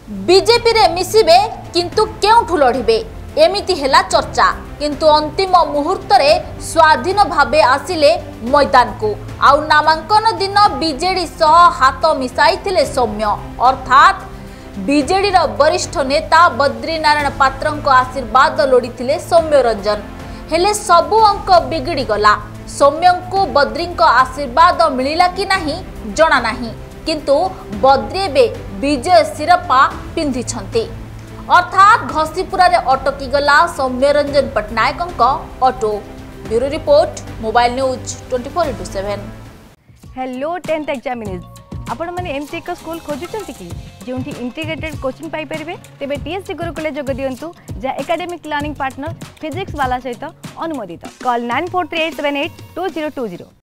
BJP रे मिसिबे किंतु केउठु लढिबे एमिति हेला चर्चा। किंतु अंतिम मुहूर्त रे स्वाधीन भावे आसिले मैदान को आउ नामांकन दिन बीजेडी सह हाथ मिसाइथिले सौम्य अर्थात बीजेडी रो वरिष्ठ नेता बद्रीनारायण पात्रंको आशीर्वाद लोड़ीथिले सौम्य रंजन। हेले सबु अंक बिगड़ी गला। सौम्यंको बद्रींको आशीर्वाद मिलिला कि नाही जणा नाही, किंतु बद्री बे विजय सिरपा पिंधिछंती अर्थात घसीपुरा रे अटकी गला Soumya Ranjan Patnaik auto. Bureau report mobile news 24/7। Hello 10th examinees आपण माने एमसी एक स्कूल खोजुचंती कि जोंठी इंटीग्रेटेड कोचिंग पाई परिबे तेबे टीएससी गुरुकुल जोग दियंतु जा एकेडमिक लर्निंग पार्टनर फिजिक्स वाला सहित अनुमोदित। कॉल 9438782020।